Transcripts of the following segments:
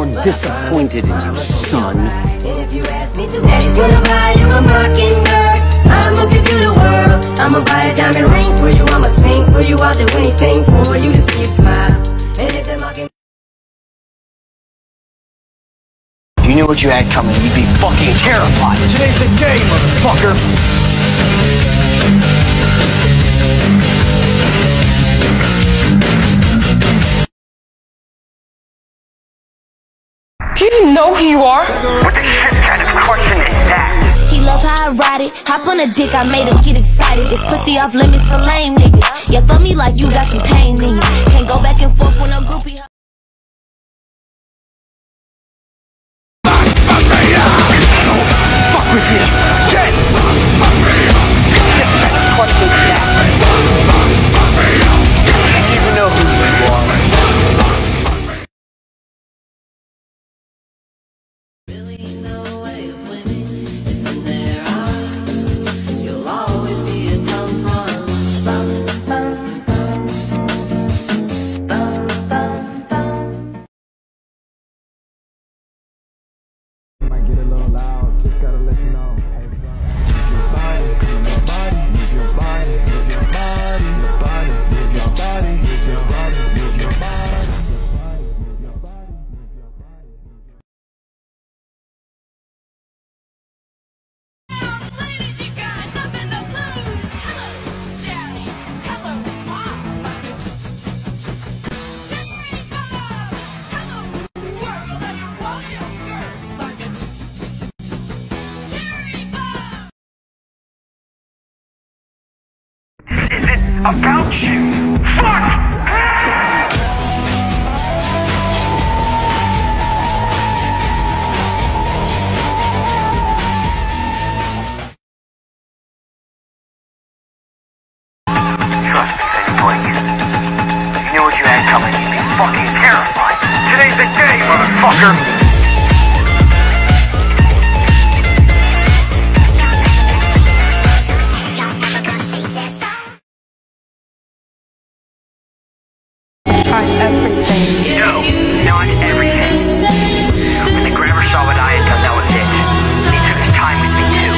more disappointed in you, son. And if you ask me to, Daddy's gonna buy you a mockingbird. I'ma give you the world. I'ma buy a diamond ring for you. I'ma sing for you. I'll do anything for you to see you smile. And if the mockingbird, If you knew what you had coming, you'd be fucking terrified. Today's the day, motherfucker! Do you even know who you are? What the shit kind of question is that? He love how I ride it. Hop on a dick, I made him get excited. This pussy off limits for lame niggas. Yeah, fuck me like you got some pain in you. Can't go back and forth when I'm groupie. Fuck with you! Get! You don't even know who you are. Might get a little loud, just gotta let you know. Hey, move your body, move your body, move your body, move your body, your body, move your body, move your body, move your body, move your body, move your body. Ladies, you got nothing to lose. Hello, Daddy. Hello, Mom. Jerry Bob. Hello, world and your wild girl. Jerry Bob. Is it about you? Fuck! Trust me, Sadie, please. If you knew what you had coming, you'd be fucking terrified. Today's the day, motherfucker! Tried everything. No, not everything. When the grabber saw what I had done, that was it. He took his time with me, too.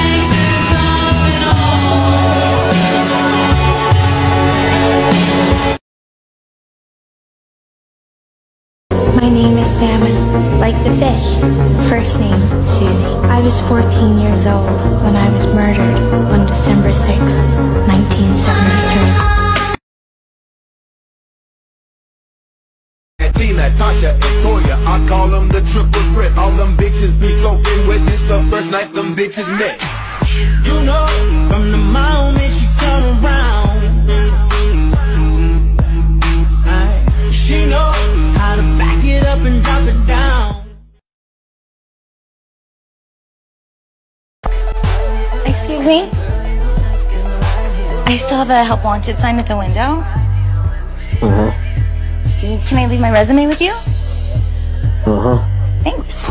My name is Salmon, like the fish. First name, Susie. I was 14 years old when I was murdered on December 6th, 1973. Tina, Tasha, and Toya, I call them the triple threat. All them bitches be soaking wet. This the first night them bitches met. You know, from the moment she come around, she know how to back it up and drop it down. Excuse me? I saw the help wanted sign at the window. Can I leave my resume with you? Thanks.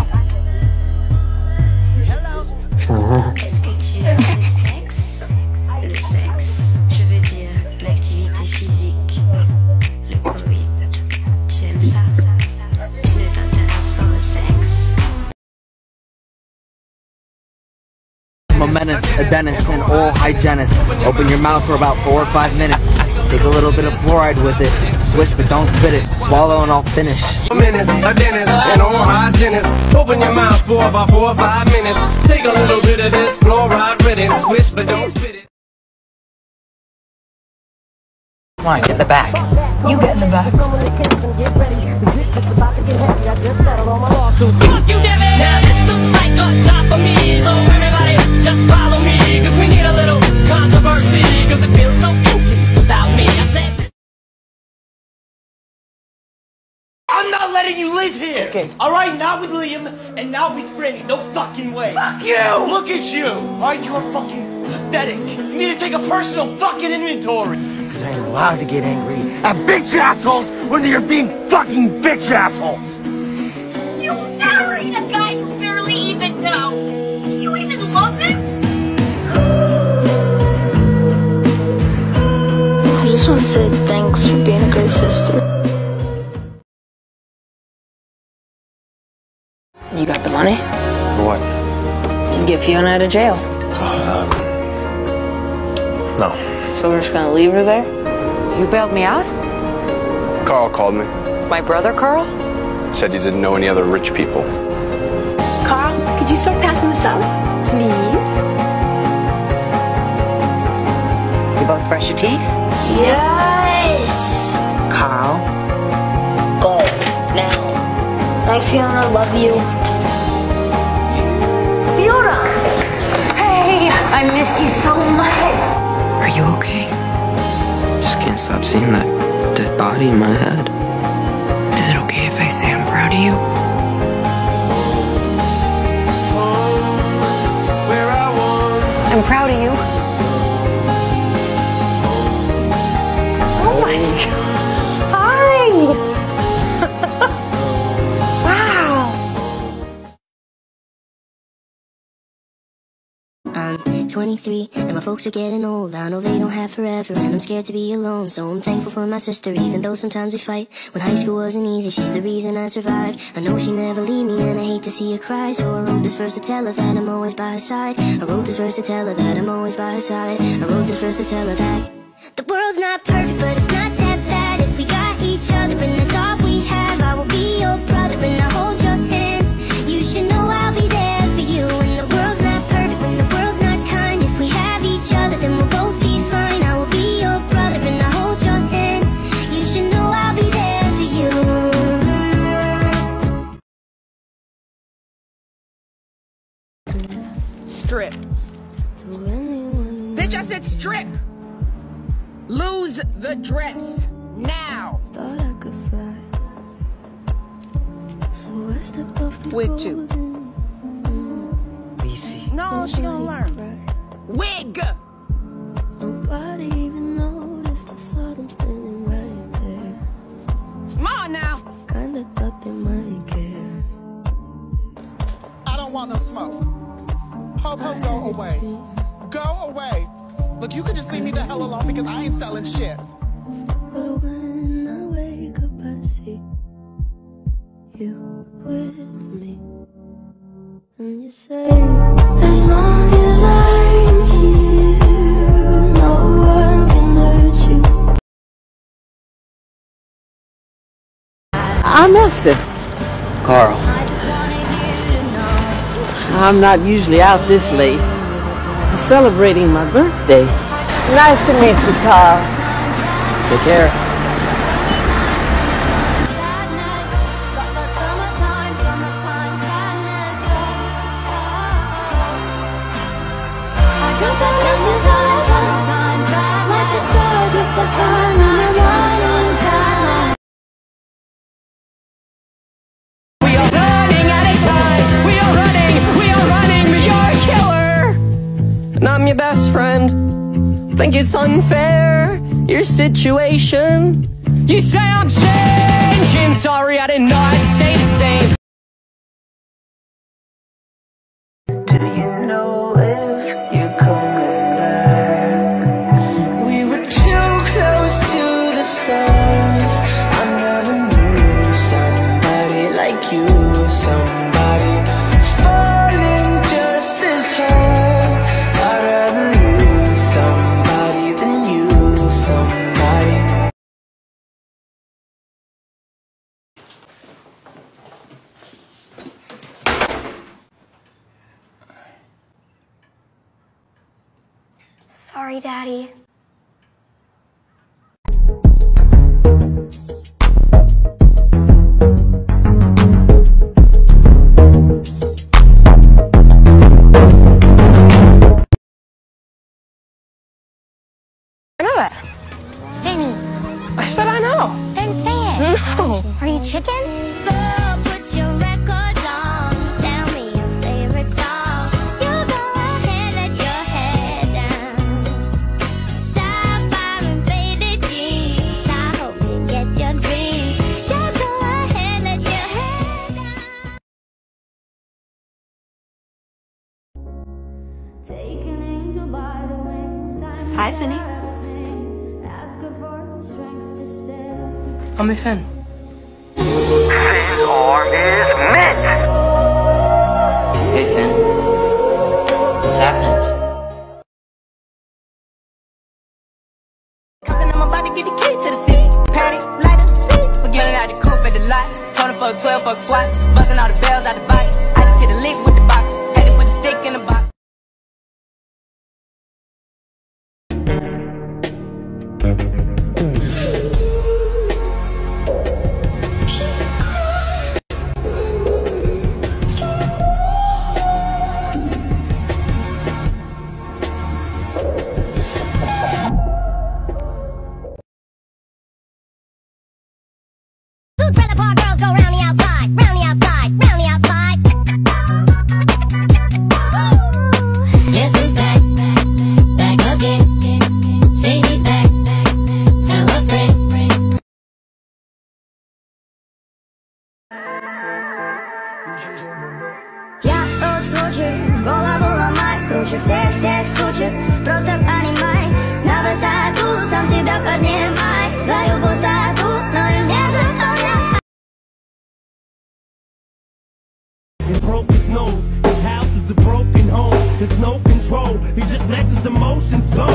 Est-ce que tu aimes le sexe? Le sexe, je veux dire l'activité physique, le coït. Tu aimes ça? Tu ne t'intéresses pas au sexe? I'm a menace, a dentist, an oral hygienist. Open your mouth for about 4 or 5 minutes. Take a little bit of fluoride with it. Swish, but don't spit it. Swallow and I'll finish. A menace, a dentist, an oral hygienist. Open your mouth for about 4 or 5 minutes. Take a little bit of this fluoride with it. Swish, but don't spit it. Come on, get in the back. You get in the back. Now this looks like a job for me. So everybody just follow me. Cause we need a little controversy. Cause it feels so empty without me. I said I'm not letting you live here! Okay. Alright, not with Liam, and not with Franny. No fucking way. fuck you! Look at you! Alright, you're fucking pathetic. You need to take a personal fucking inventory. Because I ain't allowed to get angry at bitch assholes when you're being fucking bitch assholes. You married a guy you barely even know. Do you even love him? I just want to say thanks for being a great sister. You got the money? For what? Get Fiona out of jail. No. So we're just gonna leave her there? You bailed me out? Carl called me. My brother, Carl? Said you didn't know any other rich people. Carl, could you start passing this out? Please? You both brush your teeth? Yes! Carl? Go. Now. Bye, Fiona. Love you. Fiona! Hey! I missed you so much! Are you okay? Just can't stop seeing that dead body in my head. Is it okay if I say I'm proud of you? I'm proud of you. Oh my God! Hi! Wow! I'm 23 and my folks are getting old. I know they don't have forever and I'm scared to be alone. So I'm thankful for my sister, even though sometimes we fight. When high school wasn't easy, she's the reason I survived. I know she never leave me and I hate to see her cry. So I wrote this verse to tell her that I'm always by her side. I wrote this verse to tell her that I'm always by her side. I wrote this verse to tell her that the world's not perfect, but it's not that bad. If we got each other and that's all we have, I will be your brother and I'll hold your hand. You should know I'll be there for you. And the world's not perfect, when the world's not kind. If we have each other, then we'll both be fine. I will be your brother and I'll hold your hand. You should know I'll be there for you. Strip. Bitch, I said strip. Lose the dress. Now. Thought I could fly. So I stepped off the Wig too. Easy. No, she gonna learn. Wig. Nobody even noticed. I saw them standing right there. Come on now. Kinda thought they might care. I don't want no smoke. Ho, go away. Go away. Look, you can just leave me the hell alone because I ain't selling shit. But when I wake up, I see you with me. And you say, as long as I'm here, no one can hurt you. I missed it. Carl. I'm not usually out this late. I'm celebrating my birthday. Nice to meet you, Carl. Take care. We are running out of time. We are running, but you're a killer. And I'm your best friend. Think it's unfair, your situation. You say I'm changing. Sorry, I didn't know I'd stay the same. Do you know if you're coming back? We were too close to the stars. I never knew somebody like you. Somebody falling just as hard. I'd rather lose somebody than you. Somebody. Sorry, Daddy. I know that. Vinny. I said I know. Then say it. No. Are you chicken? Put your records on. Tell me your favorite song. You go ahead, let your head down. Sapphire and faded jeans. I hope you get your dreams. Just go ahead, let your head down. Take an angel by the wings. Hi, Finny. Ask her for strength to stay. Kom i Finn. This arm is meant Hey, Finn. What's happening? I'm about to get the key to the city. Patty, light up the city. Forgetting out the coupe at the lot. 20 for a 12 for a swat. Busting all the bells out the box. I just hit a lick with the box. Had to put the stick in the box. Trailer park girls go round the outside, round the outside, round the outside. Guess who's back, back again. Shady's back, tell a friend. Я тот случай, голову ломай, круче всех случаев. Просто понимай, на высоту сам себя поднимай. Свою пустоту, но и не заполняй. He broke his nose, his house is a broken home. There's no control, he just lets his emotions go.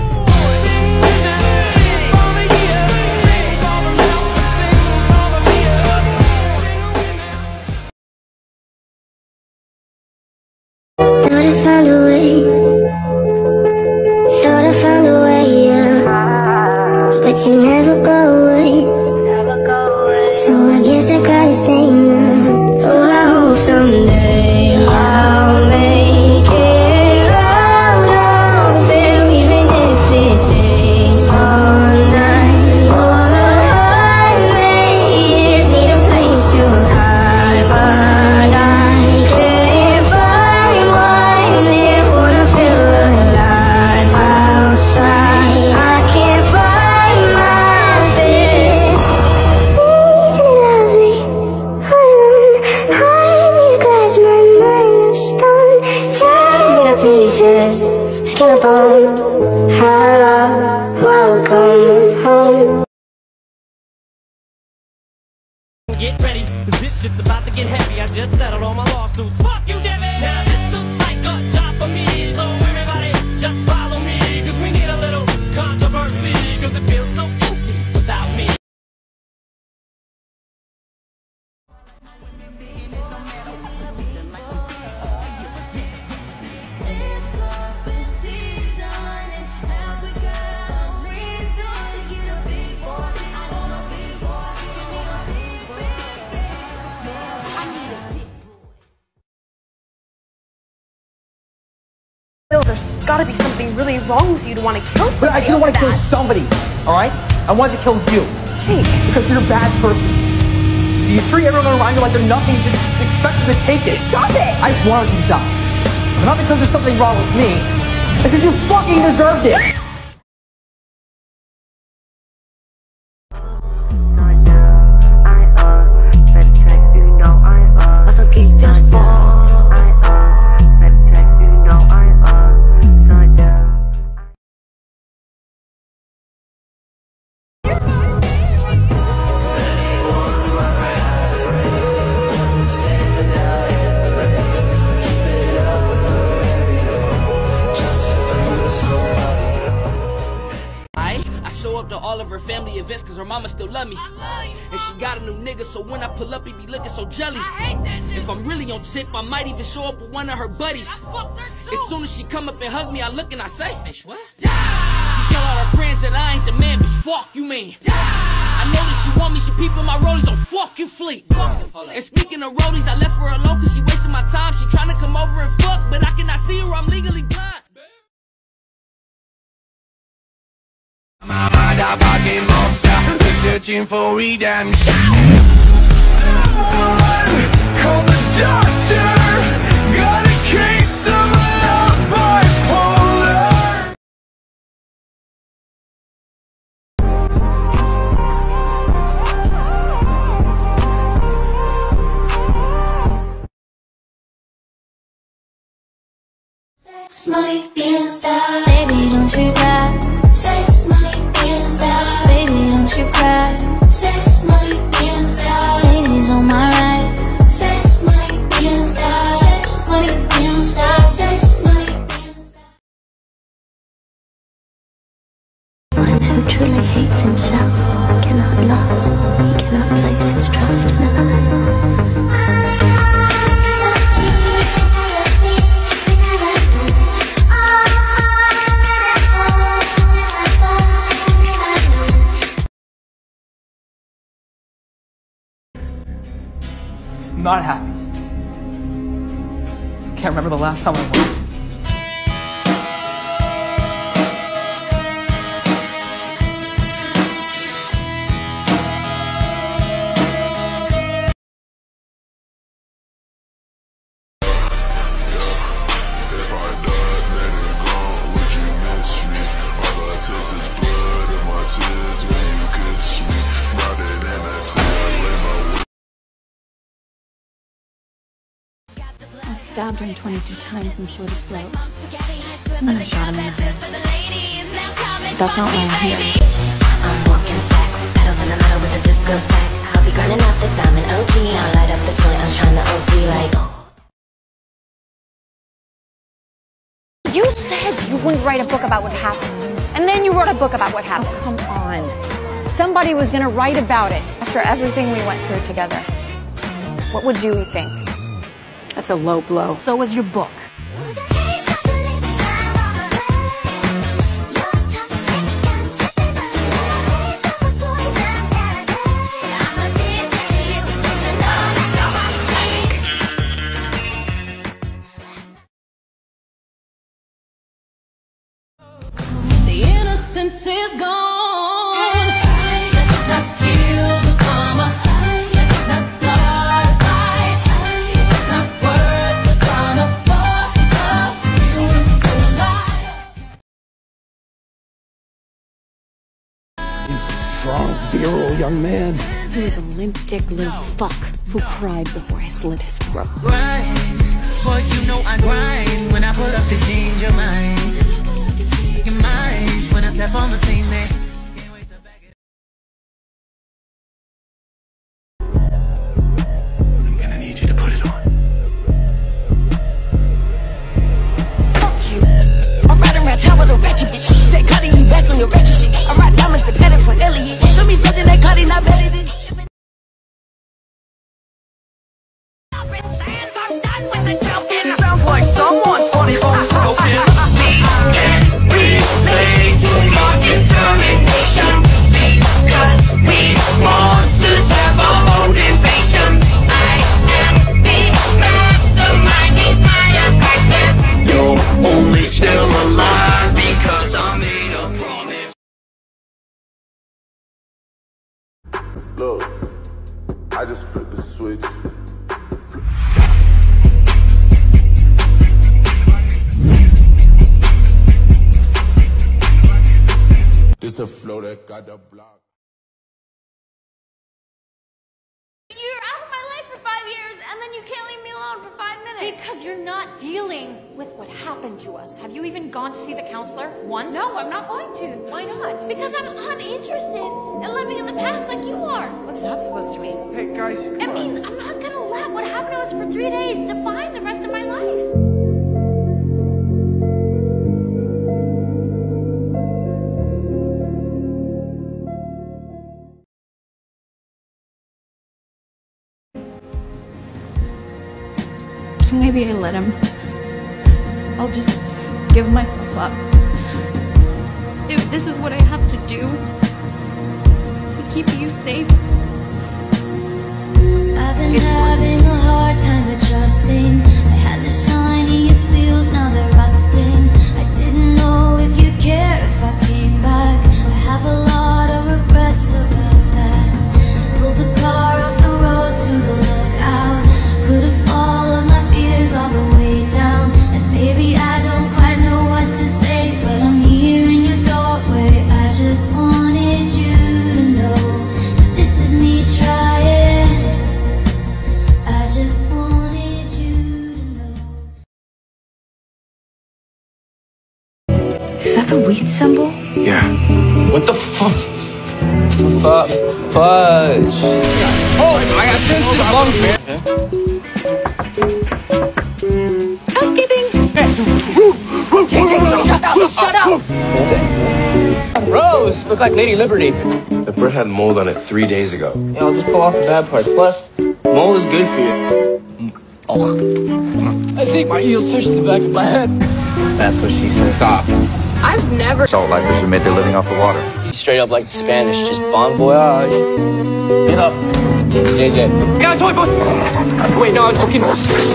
Thought I found a way, thought I found a way, yeah. But you never go away, so I guess I gotta stay now. Oh, I hope someday I'll make it out of there, even if it takes all night. All the highways need a place to hide, but I can't find one there. Wanna feel alive outside, I can't find my fear. Isn't it lovely? Hide me to glass, my mind of stone. Tear me to pieces, skin and bone. Hello, welcome home. Get ready, cause this shit's about to get heavy. I just settled all my lawsuits. Fuck you, Devin! Now this looks like a job for me. So everybody, just follow me. Cause we need a little controversy. Cause it feels so empty without me. Bill, there's gotta be something really wrong with you to want to kill somebody. But I didn't want to kill somebody, alright? I wanted to kill you. Jake. Because you're a bad person. Do you treat everyone around you like they're nothing, you just expect them to take it? Stop it! I wanted you to die. But not because there's something wrong with me. It's because you fucking deserved it! To all of her family events cause her mama still love me. And she got a new nigga, so when I pull up he be looking so jelly. If I'm really on tip, I might even show up with one of her buddies. As soon as she come up and hug me, I look and I say, bitch, what? She tell all her friends that I ain't the man, bitch, fuck you mean. I know that she want me, she peeping my rollies on fucking fleek. And speaking of rollies, I left her alone cause she wasting my time. She trying to come over and fuck, but I cannot see her, I'm legally blind. I'm a motherfucking monster, searching for redemption. Someone call the doctor. Got a case of love bipolar. Sex might be in style. Baby, don't you cry. Sex might be in style. Baby, don't you cry. Sex might be in style. Ladies on my right. Sex might be in style. Sex might not happy. I can't remember the last time I was. I stabbed him 22 times and short his throat. And then I shot him in the head. That's not why I'm here. I'm walking sex, pedals in the metal with a discotheque. I'll be grinding out the diamond OG. I'll light up the joint, I'm trying to OD like You said you wouldn't write a book about what happened. And then you wrote a book about what happened. Oh, come on. Somebody was gonna write about it. After everything we went through together, what would Julie think? That's a low blow. So was your book. The innocence is gone. Let's not kill the drama. Let's not start a fight. It's not worth the drama for a beautiful life. He's a strong, virile young man. He was a limp dick little fuck who cried before I slit his throat. Grind, boy, you know I grind. When I pull up the change your mind. Your mind. When I step on the scene there. I'm gonna need you to put it on. Fuck you. I'm riding around town with a ratchet bitch. She said, Cuddy, you back on your ratchet shit. I ride diamonds dependent from Elliot. Show me something that Cuddy not better than. Sounds like someone's funny bone broken. We can relate to your determination, because we monsters have our motivations. I am the mastermind, he's my apprentice. You're only still alive because I made a promise. Look, I just flipped the switch. It's the flow that got the block. You're out of my life for 5 years, and then you can't leave me alone for 5 minutes. Because you're not dealing with what happened to us. Have you even gone to see the counselor once? No, I'm not going to. Why not? Because I'm uninterested in living in the past like you are. What's that supposed to mean? Hey guys, come It on. means I'm not gonna let what happened to us for 3 days define the rest of my life. So maybe I let him. I'll just give myself up. If this is what I have to do to keep you safe. I've been having a hard time adjusting. I had the shiniest wheels, now they're rusting. I didn't know if you'd care if I came back. I have a lot of regrets about that. Pulled the car off the road to the lookout. Could have followed my fears all the way down. And maybe I don't quite know what to say, but I'm here in your doorway. I just wanted you to know that this is me trying. I just wanted you to know. Is that the wheat symbol? Yeah. What the fuck? Fudge. Oh, I got sensitive lungs, man. Housekeeping! JJ, shut up! Shut up! Rose, look like Lady Liberty. The bread had mold on it 3 days ago. Yeah, I'll just pull off the bad parts. Plus, mold is good for you. Oh. I think my heels touched the back of my head. That's what she said. Stop. I've never... Salt lifers who made their living off the water. Straight up like the Spanish, just bon voyage. Get up. JJ. I got a toy boy! Wait, no, I was just kidding.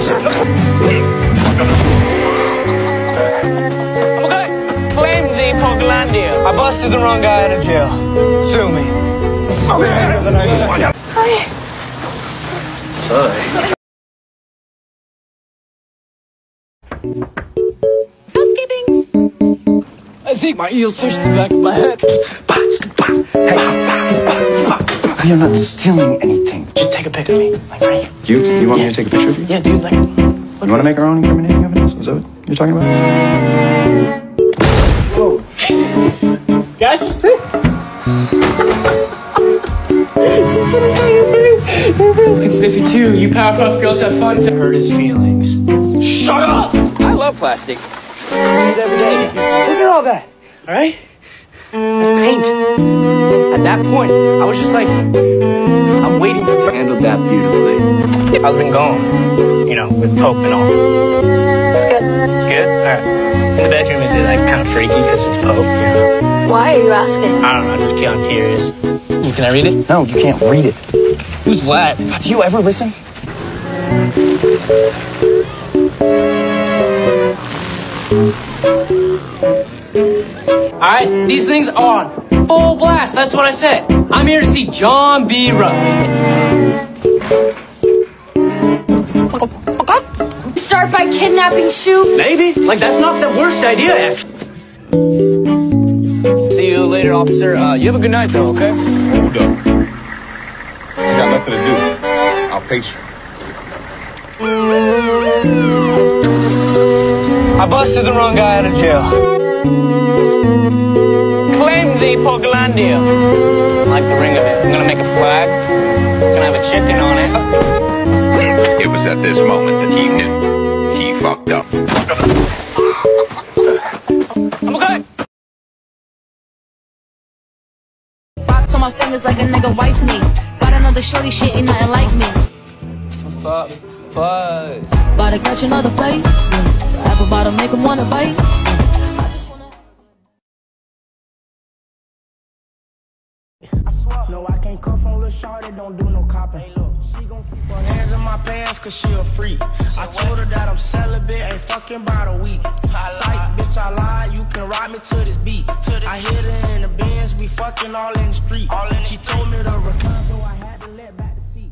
Okay. Claim the Pokelandia. I busted the wrong guy out of jail. Sue me. Hi. Sorry. Housekeeping. I think my eels touched the back of my head. You're not stealing anything. Just take a pic of me. Like, right? You want me to take a picture of you? Yeah, dude, like... You want to make our own incriminating evidence? Is that what you're talking about? Whoa. Guys, just think. Fucking Spiffy too. You Powerpuff Girls have fun. To hurt his feelings. Shut up! I love plastic. I use it every day. Look at all that. All right? That's paint. At that point, I was just like, I'm waiting for... Handled that beautifully. How's it been going? You know, with Pope and all. It's good. It's good? Alright. In the bedroom, is it like kind of freaky because it's Pope? Why are you asking? I don't know, just I'm curious. Can I read it? No, you can't read it. Who's Vlad? Do you ever listen? Alright, these things are on full blast, that's what I said. I'm here to see John B. Rutledge. Start by kidnapping Shoop? Maybe. Like, that's not the worst idea, actually. See you later, officer. You have a good night, though, okay? Hold up. You got nothing to do. I'll pace you. I busted the wrong guy out of jail. Claim the Pokelandia. I like the ring of it. I'm gonna make a flag. It's gonna have a chicken on it. It was at this moment that he knew he fucked up. I'm okay. Box on my fingers like a nigga wife me. Got another shorty, shit ain't nothing like me. Fuzz. About to catch another fight. Apple bottom make him wanna bite. No, I can't cuff on Lil' Shorty, don't do no copping. She gon' keep her hands in my pants cause she a freak. I told her that I'm celibate, ain't fucking about a week. Psych, bitch, I lied, you can ride me to this beat. I hit her in the Benz, we fucking all in the street. She told me to recline, so I had to let back the seat.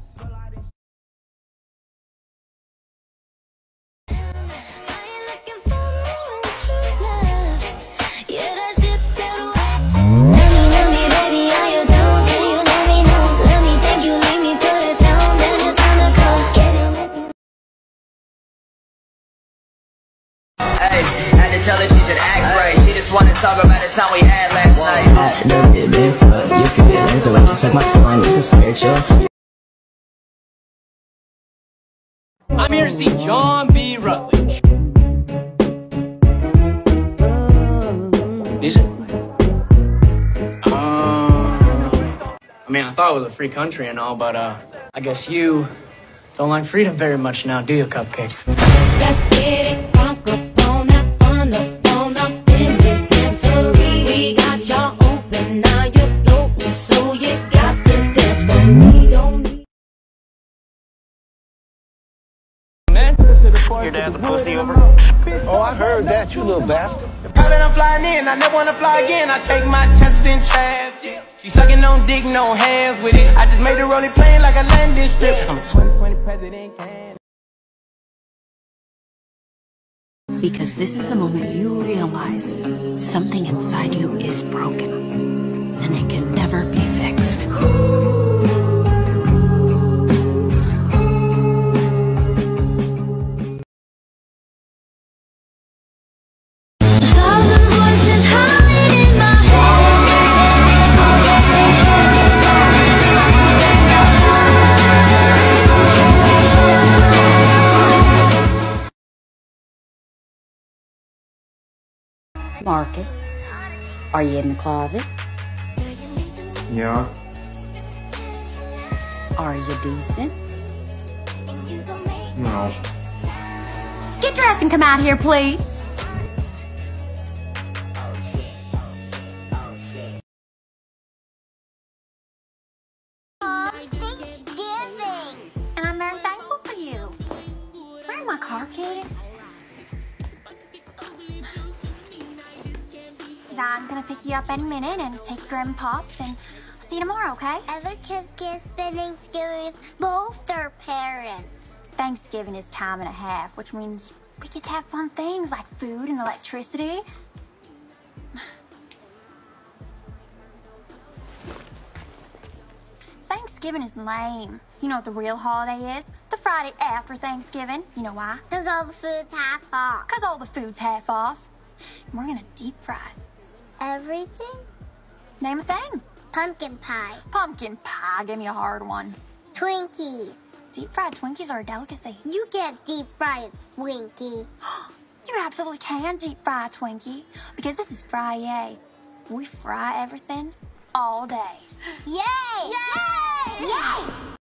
Hey, had to tell her she should act right. She just wanted to talk about the time we had last night. You can get into it, just like my son, this is spiritual. I'm here to see John B. Rutledge. Is it? I mean, I thought it was a free country and all, but I guess you don't like freedom very much now, do you, Cupcake? Let's get it crunk up on that fun up in this dancery. We got y'all open, now you're floating, so you got to dance for me. Don't need Your dad's a pussy over. Oh, I heard that, you little bastard. Now that I'm flying in, I never wanna fly again. I take my chances in traffic. She sucking on dick, no hands with it. I just made the rolling plane like a landing strip. I'm a 2020 president can. Because this is the moment you realize something inside you is broken and it can never be fixed. Marcus, are you in the closet? Yeah. Are you decent? No. Get dressed and come out here, please. Thanks keys? I'm gonna pick you up any minute and take your and Pops, and see you tomorrow, okay? Other kids can't spend Thanksgiving with both their parents. Thanksgiving is time and a half, which means we get to have fun things like food and electricity. Thanksgiving is lame. You know what the real holiday is? The Friday after Thanksgiving. You know why? Because all the food's half off. Because all the food's half off. And we're gonna deep fry it. Everything? Name a thing. Pumpkin pie. Pumpkin pie. Give me a hard one. Twinkie. Deep fried Twinkies are a delicacy. You can't deep fry a Twinkie. You absolutely can deep fry a Twinkie. Because this is Friday. We fry everything all day. Yay! Yay! Yay!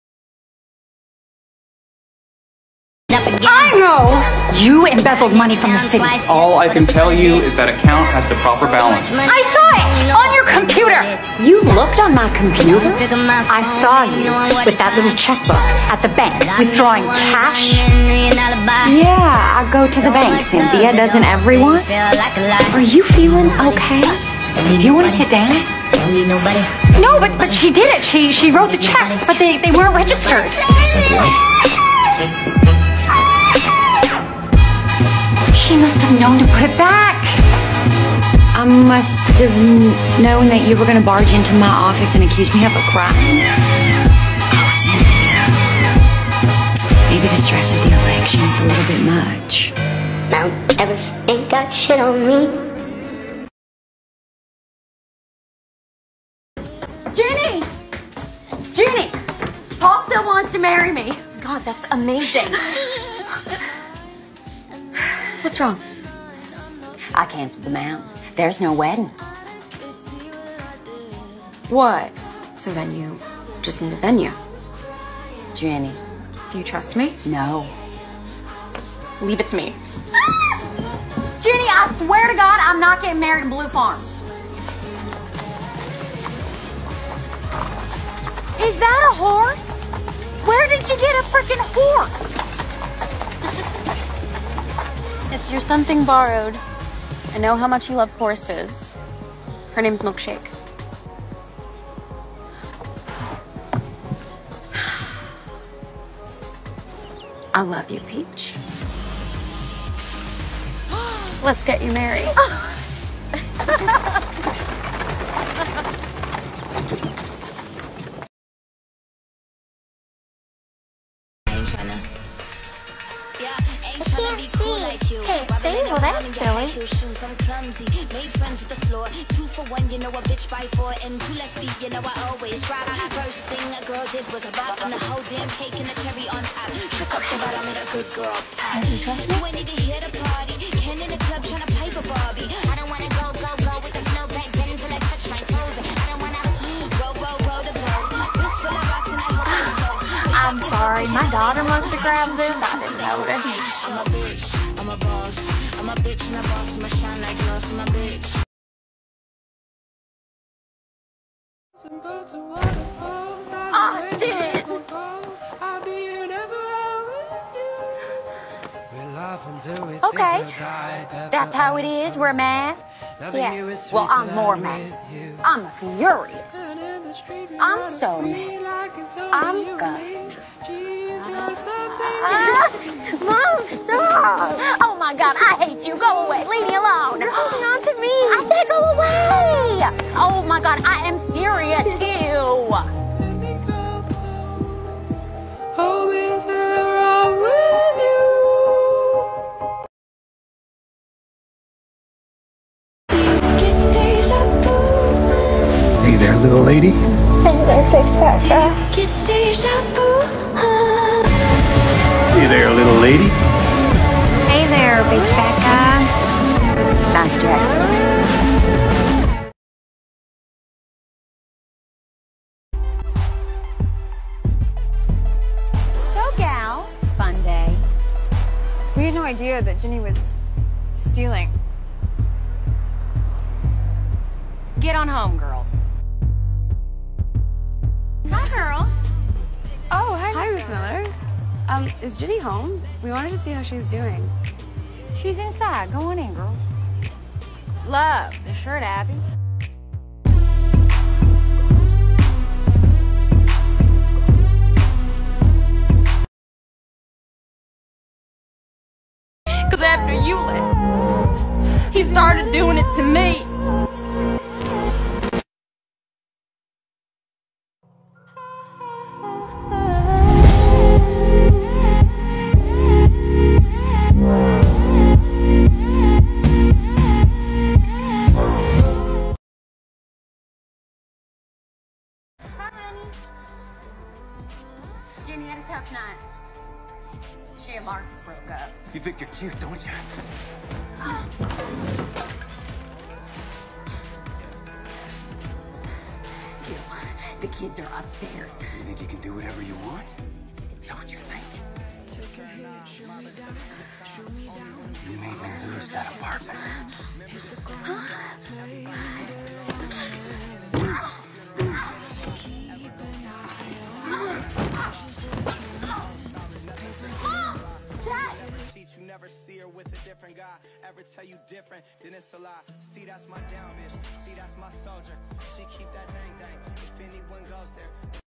I know you embezzled money from the city. All I can tell you is that account has the proper balance. I saw it on your computer. You looked on my computer? I saw you with that little checkbook at the bank withdrawing cash. Yeah, I go to the bank, Cynthia. Doesn't everyone? Are you feeling okay? Do you want to sit down? No, but she did it. She wrote the checks, but they weren't registered. Cynthia? She must have known to put it back. I must have known that you were going to barge into my office and accuse me of a crime. Oh, Cynthia. Maybe the stress of the election's a little bit much. Mount Everest ain't got shit on me. Jenny! Jenny! Paul still wants to marry me. God, that's amazing. What's wrong? I canceled them out. There's no wedding. What? So then you just need a venue. Jenny. Do you trust me? No. Leave it to me. Jenny, I swear to God, I'm not getting married in Blue Farms. Is that a horse? Where did you get a freaking horse? It's your something borrowed. I know how much you love horses. Her name's Milkshake. I love you, Peach. Let's get you married. Hey, well that's silly. I'm clumsy, made friends with the floor. 2 for 1, you know a bitch by 4. And 2 left feet, you know I always drop. First thing a girl did was a rock on the whole damn cake and the cherry on top. Shook up the bottom in a good girl pop. You ain't need to hear the party. Ken in the club tryna pipe a Barbie. I don't wanna go with the flow back bends and I touch my toes. I don't wanna roll the boat. Wrist full of rocks and I hope I flow. I'm sorry, my daughter must have grabbed this. I didn't notice. I'm a bitch, I'm a boss. I'm a bitch and a boss, I'm a shine like glass, I'm a bitch. Austin! Okay, that's how it is. We're mad. Yes. Well, I'm more mad. I'm furious. I'm so mad. I'm gonna. Mom, stop! Oh my God, I hate you. Go away. Leave me alone. Oh, not to me. I said go away. Oh my God, I am serious. Ew. Hey there, little lady. Hey there, big fat guy. Get deja vu. Hey there, little lady. Hey there, big fat guy. Nice jacket. So, gals, fun day. We had no idea that Ginny was stealing. Get on home, girls. Hi, girls. Oh, hi, Miss Miller. Is Ginny home? We wanted to see how she was doing. She's inside. Go on in, girls. Love, the shirt, Abby. Cause after you left, he started doing it to me. Jenny had a tough night. She and Marcus broke up. You think you're cute, don't you? Gil, the kids are upstairs. You think you can do whatever you want? Is that what you think? You made me lose that apartment. You never see her with a different guy. Ever tell you different, then it's a lie. See, that's my down bitch. See, that's my soldier. She keep that dang. If anyone goes there.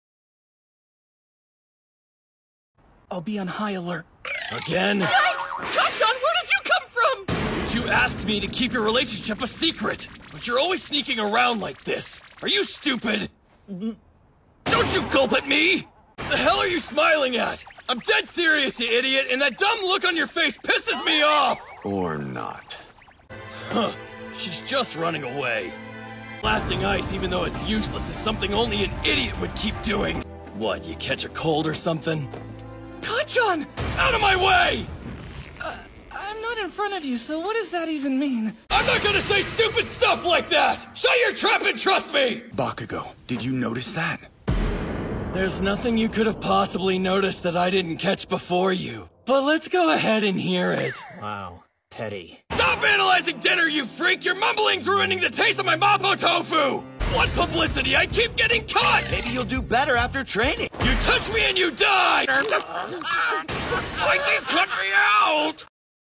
I'll be on high alert. Again? Yikes! Kachan, where did you come from? You two asked me to keep your relationship a secret, but you're always sneaking around like this. Are you stupid? Don't you gulp at me! The hell are you smiling at? I'm dead serious, you idiot, and that dumb look on your face pisses me off! Or not. Huh. She's just running away. Blasting ice, even though it's useless, is something only an idiot would keep doing. What, you catch a cold or something? Kachan! Out of my way! I'm not in front of you, so what does that even mean? I'm not gonna say stupid stuff like that! Shut your trap and trust me! Bakugo, did you notice that? There's nothing you could have possibly noticed that I didn't catch before you. But let's go ahead and hear it. Wow, petty. Stop analyzing dinner, you freak! Your mumbling's ruining the taste of my Mapo tofu! What publicity? I keep getting caught! Maybe you'll do better after training. You touch me and you die! Why do you cut me out?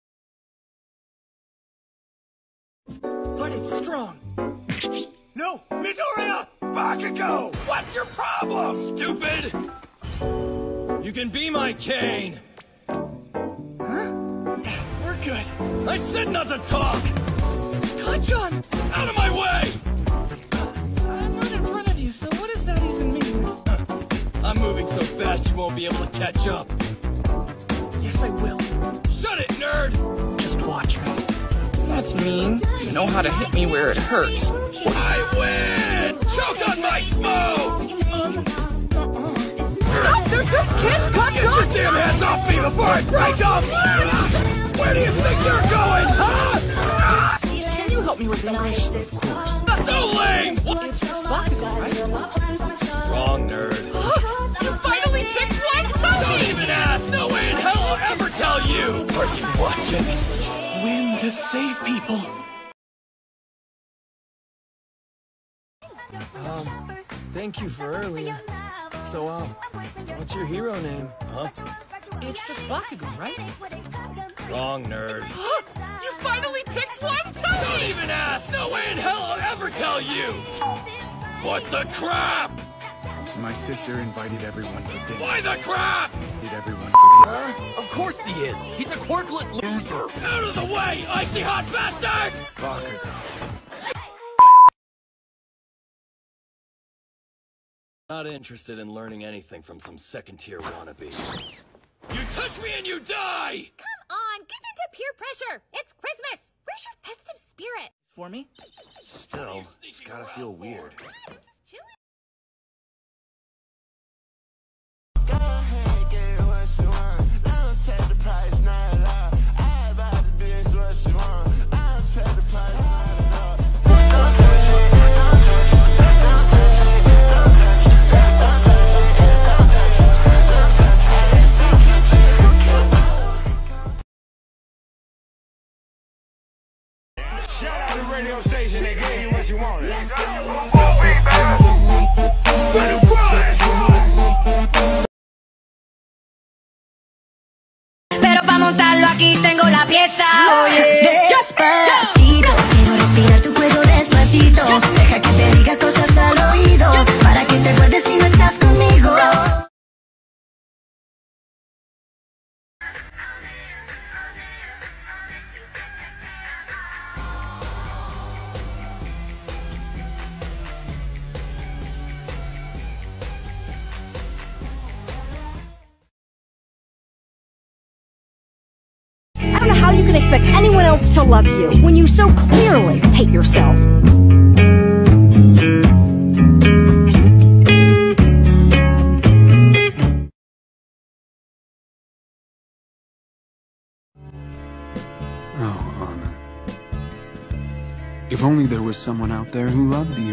But it's strong. No! Midoriya! Bakugo! What's your problem, stupid? You can be my cane. Huh? We're good. I said not to talk! Kachan! Out of my way! I'm not in front of you, so what does that even mean? I'm moving so fast you won't be able to catch up. Yes, I will. Shut it, nerd! Just watch me. That's mean. You know how to hit me where it hurts. I win! Choke on my smoke! Stop! They're just kids! Kachan! Get your damn hands off me before I break them! Where do you think you're going, huh? Can you help me with English? So lame! Wrong, nerd. You finally picked one! Don't even ask! No way in hell I'll ever tell you! Are you watching? Win to save people. Thank you for earlier. So, what's your hero name? Huh? It's just Bakugo, right? Wrong, nerd. You finally picked one! Don't even ask! No way in hell I'll ever tell you! What the crap? My sister invited everyone for dinner. Why the crap? Invited everyone for dinner. Of course he is! He's a quirkless loser! Out of the way, icy hot bastard! Bakugo. Not interested in learning anything from some second-tier wannabe. You touch me and you die! Come on, give in to peer pressure! It's Christmas! Where's your festive spirit? For me? Still, it's gotta feel weird. I'm just chilling. Go ahead, get what you want. Don't check the price, not allowed. I about to do what you want. I'll check the price, not allowed. Shout out to the radio station, they gave you what you wanted. aquí tengo la fiesta. Despacito, quiero respirar tu cuello despacito. Deja que te diga cosas al oído, para que te acuerdes si no estás conmigo. I don't know how you can expect anyone else to love you when you so clearly hate yourself. Oh, Anna. If only there was someone out there who loved you.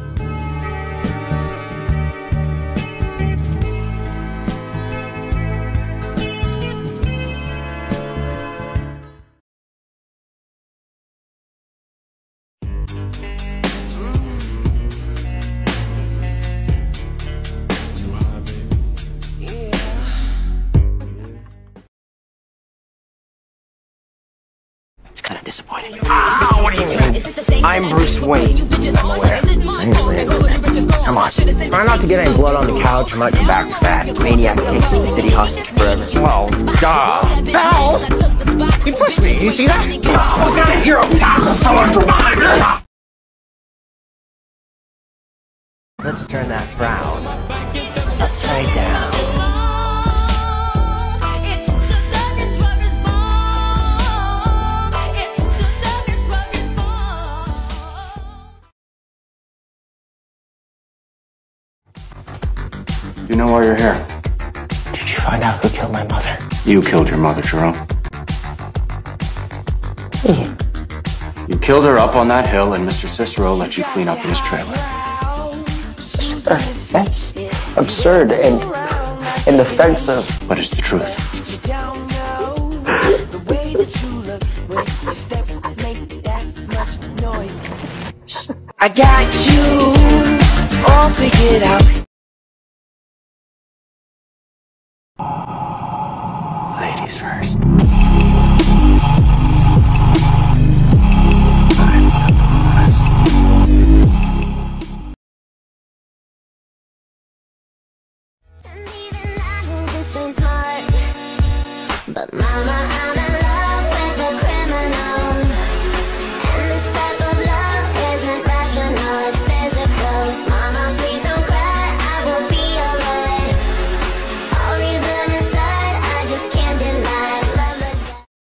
It's kind of disappointing. What do you mean? I'm Bruce Wayne. I'm aware. I usually ain't doing that. Come on. Try not to get any blood on the couch. I might come back for that. Maniac's taking the city hostage forever. Well, duh. The hell? You pushed me. You see that? What kind of hero tackles someone from behind? Let's turn that frown upside down. You know why you're here? Did you find out who killed my mother? You killed your mother, Jerome. Me? You killed her up on that hill, and Mr. Cicero let you clean up in his trailer. That's absurd and offensive. But it's the truth. I got you all figured out. Ladies first. But mama, I'm in love with a criminal. And this type of love isn't rational, it's physical. Mama, please don't cry, I will be alright. All reason inside, I just can't deny. Love the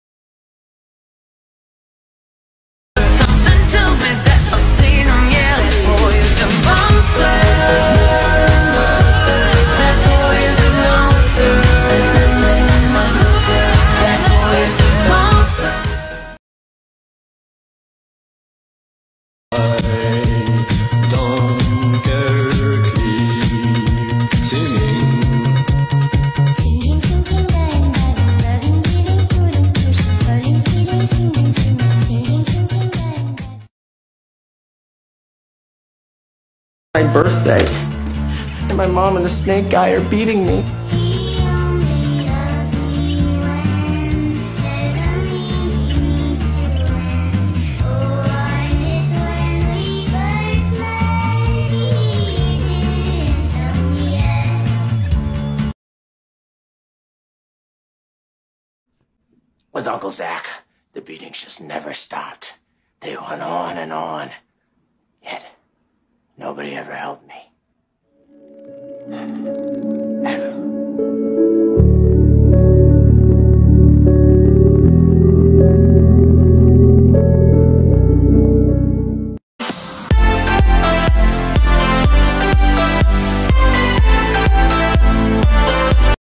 Something tells me that I've seen him, yeah, that boy is a monster. That boy is a monster. My birthday, and my mom and the snake guy are beating me. With Uncle Zach, the beatings just never stopped. They went on and on. Yet, nobody ever helped me.